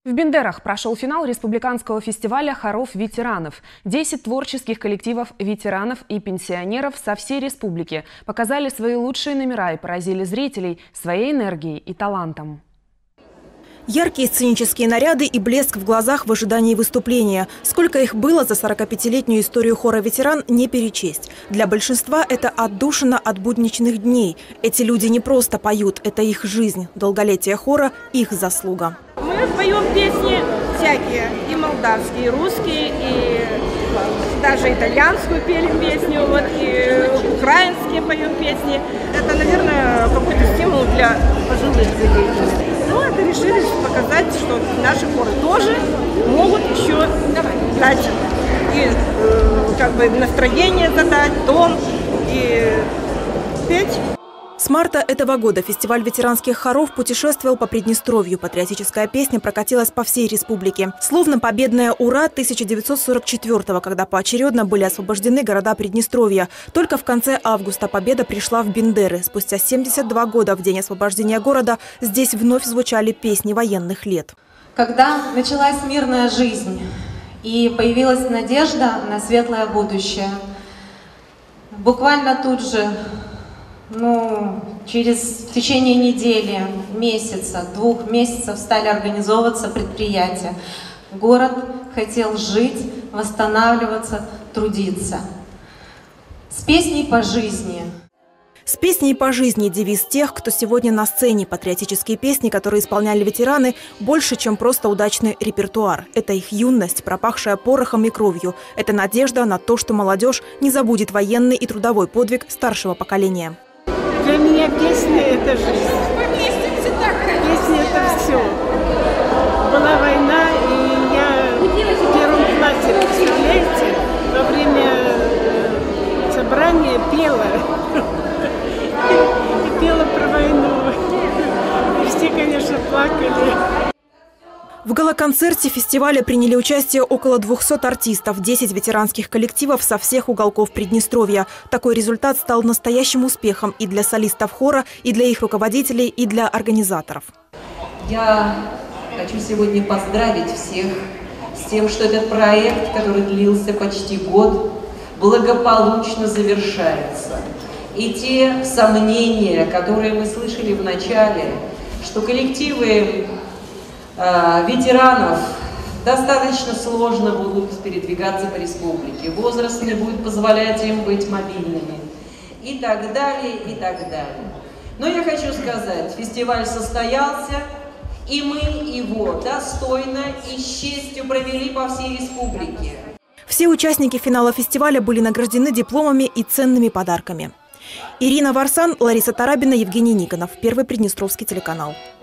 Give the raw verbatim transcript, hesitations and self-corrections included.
В Бендерах прошел финал республиканского фестиваля хоров ветеранов. Десять творческих коллективов ветеранов и пенсионеров со всей республики показали свои лучшие номера и поразили зрителей своей энергией и талантом. Яркие сценические наряды и блеск в глазах в ожидании выступления. Сколько их было за сорокапятилетнюю историю хора «Ветеран» не перечесть. Для большинства это отдушина от будничных дней. Эти люди не просто поют, это их жизнь. Долголетие хора – их заслуга. Мы поем песни всякие, и молдавские, и русские, и даже итальянскую пели песню, вот, и украинские поем песни. Это, наверное, какой-то стимул для пожилых людей. Ну, это решили показать, что наши хоры тоже могут еще дать и э, как бы настроение задать, тон и петь. С марта этого года фестиваль ветеранских хоров путешествовал по Приднестровью. Патриотическая песня прокатилась по всей республике. Словно победное «Ура» тысяча девятьсот сорок четвёртого, когда поочередно были освобождены города Приднестровья. Только в конце августа победа пришла в Бендеры. Спустя семьдесят два года в день освобождения города здесь вновь звучали песни военных лет. Когда началась мирная жизнь и появилась надежда на светлое будущее, буквально тут же, ну, через в течение недели, месяца, двух месяцев стали организовываться предприятия. Город хотел жить, восстанавливаться, трудиться. С песней по жизни. С песней по жизни – девиз тех, кто сегодня на сцене. Патриотические песни, которые исполняли ветераны, больше, чем просто удачный репертуар. Это их юность, пропахшая порохом и кровью. Это надежда на то, что молодежь не забудет военный и трудовой подвиг старшего поколения. Для меня песня – это жизнь. Песня – это все. Была война, и я в первом классе, представляете, во время собрания пела. И пела про войну. И все, конечно, плакали. В гала-концерте фестиваля приняли участие около двухсот артистов, десять ветеранских коллективов со всех уголков Приднестровья. Такой результат стал настоящим успехом и для солистов хора, и для их руководителей, и для организаторов. Я хочу сегодня поздравить всех с тем, что этот проект, который длился почти год, благополучно завершается. И те сомнения, которые мы слышали в начале, что коллективы э, ветеранов достаточно сложно будут передвигаться по республике, возраст не будет позволять им быть мобильными и так далее, и так далее. Но я хочу сказать, фестиваль состоялся, и мы его достойно и с честью провели по всей республике. Все участники финала фестиваля были награждены дипломами и ценными подарками. Ирина Варсан, Лариса Тарабина, Евгений Никонов. Первый Приднестровский телеканал.